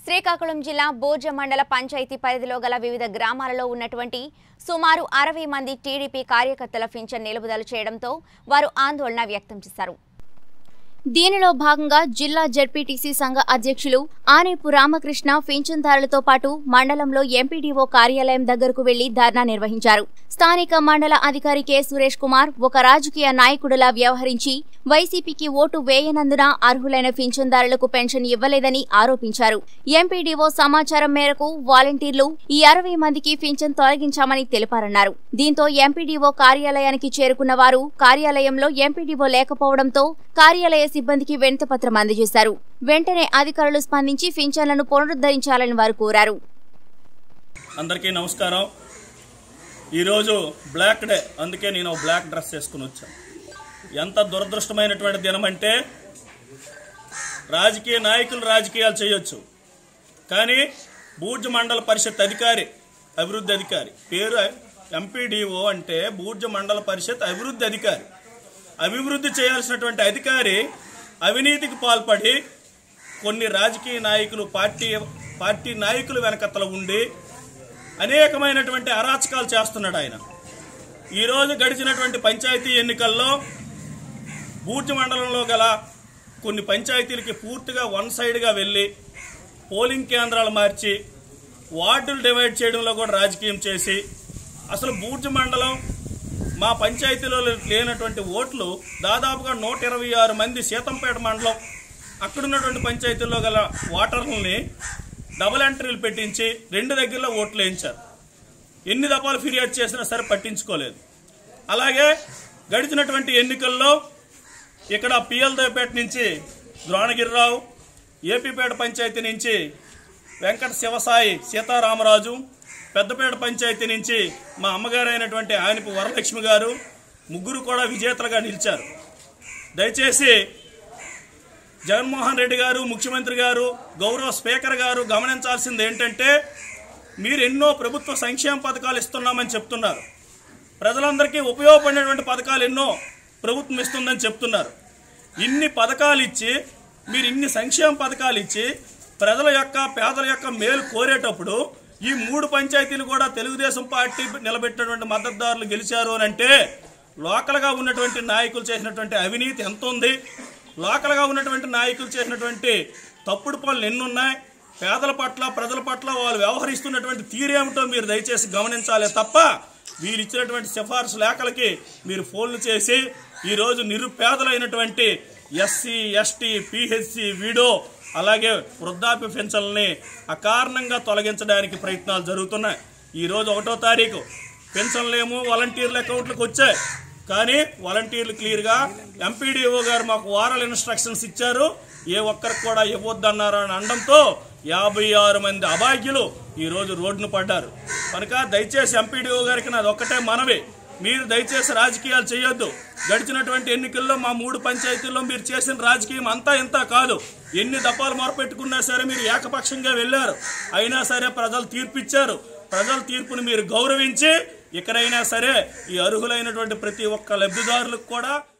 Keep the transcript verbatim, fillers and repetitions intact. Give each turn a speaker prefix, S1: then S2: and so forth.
S1: శ్రీకాకుళం జిల్లా బోర్జ మండల పంచాయతీ పరిధిలో గల వివిధ గ్రామాలలో ఉన్నటువంటి సుమారు అరవై మంది టీడీపీ కార్యకర్తల పింఛన్ నిలుపుదల చేయడంతో వారు ఆందోళన వ్యక్తం చేశారు. దీనిలో భాగంగా జిల్లా జెడ్పీటీసీ సంఘ అధ్యక్షులు ఆనేపు రామకృష్ణ పింఛన్దారులతో పాటు మండలంలో ఎంపీడీఓ కార్యాలయం దగ్గరకు వెళ్లి ధర్నా నిర్వహించారు. స్థానిక మండల అధికారి కె సురేష్ కుమార్ ఒక రాజకీయ నాయకుడిలా వ్యవహరించి వైసీపీకి ఓటు వేయనందున అర్హులైన పింఛన్దారులకు పెన్షన్ ఇవ్వలేదని ఆరోపించారు. ఎంపీడీఓ సమాచారం మేరకు వాలంటీర్లు ఈ అరవై మందికి పింఛన్ తొలగించామని తెలిపారన్నారు. దీంతో ఎంపీడీఓ కార్యాలయానికి చేరుకున్న వారు కార్యాలయంలో ఎంపీడీఓ లేకపోవడంతో కార్యాలయ సిబ్బందికి వినతిపత్రం అందజేశారు. వెంటనే అధికారులు స్పందించి పింఛన్లను పునరుద్ధరించాలని వారు కోరారు.
S2: అందరికీ నమస్కారం. ఈరోజు బ్లాక్ డే, అందుకే నేను బ్లాక్ డ్రెస్ వేసుకుని వచ్చాను. ఎంత దురదృష్టమైనటువంటి దినం అంటే, రాజకీయ నాయకులు రాజకీయాలు చేయొచ్చు, కానీ బూర్జ మండల పరిషత్ అధికారి అభివృద్ధి అధికారి పేరు ఎంపీడీఓ అంటే బూర్జ మండల పరిషత్ అభివృద్ధి అధికారి అభివృద్ధి చేయాల్సినటువంటి అధికారి అవినీతికి పాల్పడి కొన్ని రాజకీయ నాయకులు పార్టీ పార్టీ నాయకులు వెనకతల ఉండి అనేకమైనటువంటి అరాచకాలు చేస్తున్నాడు ఆయన. ఈరోజు గడిచినటువంటి పంచాయతీ ఎన్నికల్లో బూర్జ మండలంలో గల కొన్ని పంచాయతీలకి పూర్తిగా వన్ సైడ్గా వెళ్ళి పోలింగ్ కేంద్రాలు మార్చి వార్డులు డివైడ్ చేయడంలో కూడా రాజకీయం చేసి అసలు బూర్జ మండలం మా పంచాయతీలో లేనటువంటి ఓట్లు దాదాపుగా నూట ఇరవై ఆరు మంది సీతంపేట మండలం అక్కడున్నటువంటి పంచాయతీల్లో గల ఓటర్లని డబుల్ ఎంట్రీలు పెట్టించి రెండు దగ్గరలో ఓట్లు వేయించారు. ఎన్ని దఫాలు ఫిర్యాదు చేసినా సరే పట్టించుకోలేదు. అలాగే గడిచినటువంటి ఎన్నికల్లో ఇక్కడ పిఎల్దేపేట నుంచి ద్రోణగిరిరావు, ఏపీపేట పంచాయతీ నుంచి వెంకట శివసాయి సీతారామరాజు, పెద్దపేట పంచాయతీ నుంచి మా అమ్మగారు అయినటువంటి ఆనిపు వరలక్ష్మి గారు ముగ్గురు కూడా విజేతలుగా నిలిచారు. దయచేసి జగన్మోహన్ రెడ్డి గారు, ముఖ్యమంత్రి గారు, గౌరవ స్పీకర్ గారు గమనించాల్సింది ఏంటంటే, మీరు ఎన్నో ప్రభుత్వ సంక్షేమ పథకాలు ఇస్తున్నామని చెప్తున్నారు, ప్రజలందరికీ ఉపయోగపడినటువంటి పథకాలు ఎన్నో ప్రభుత్వం ఇస్తుందని చెప్తున్నారు. ఇన్ని పథకాలు ఇచ్చి మీరు ఇన్ని సంక్షేమ పథకాలు ఇచ్చి ప్రజల యొక్క పేదల యొక్క మేలు కోరేటప్పుడు ఈ మూడు పంచాయతీలు కూడా తెలుగుదేశం పార్టీ నిలబెట్టినటువంటి మద్దతుదారులు గెలిచారు అని అంటే లోకల్గా ఉన్నటువంటి నాయకులు చేసినటువంటి అవినీతి ఎంత ఉంది, లోకల్గా ఉన్నటువంటి నాయకులు చేసినటువంటి తప్పుడు పనులు ఎన్నున్నాయి, పేదల పట్ల ప్రజల పట్ల వాళ్ళు వ్యవహరిస్తున్నటువంటి తీరేమిటో మీరు దయచేసి గమనించాలే తప్ప వీరు ఇచ్చినటువంటి సిఫార్సు లేఖలకి మీరు ఫోన్లు చేసి ఈరోజు నిరుపేదలైనటువంటి ఎస్సీ ఎస్టీ పిహెచ్సి వీడో అలాగే వృద్ధాప్య పెన్షన్లని అకారణంగా తొలగించడానికి ప్రయత్నాలు జరుగుతున్నాయి. ఈరోజు ఒకటో తారీఖు పెన్షన్లేమో వాలంటీర్ల అకౌంట్లకు వచ్చాయి, కానీ వాలంటీర్లు క్లియర్గా ఎంపీడీఓ గారు మాకు వారల్ ఇన్స్ట్రక్షన్స్ ఇచ్చారు, ఏ ఒక్కరికి కూడా ఇవ్వద్దన్నారు అని అనడంతో యాభై ఆరు మంది అభాగ్యులు ఈరోజు రోడ్డును పడ్డారు. కనుక దయచేసి ఎంపీడీఓ గారికి నాది ఒక్కటే మనవి, మీరు దయచేసి రాజకీయాలు చేయొద్దు. గడిచినటువంటి ఎన్నికల్లో మా మూడు పంచాయతీల్లో మీరు చేసిన రాజకీయం అంతా ఇంత కాదు. ఎన్ని దఫాలు మొరపెట్టుకున్నా సరే మీరు ఏకపక్షంగా వెళ్ళారు, అయినా సరే ప్రజలు తీర్పిచ్చారు. ప్రజల తీర్పును మీరు గౌరవించి ఇకనైనా సరే ఈ అర్హులైనటువంటి ప్రతి ఒక్క లబ్ధిదారులకు కూడా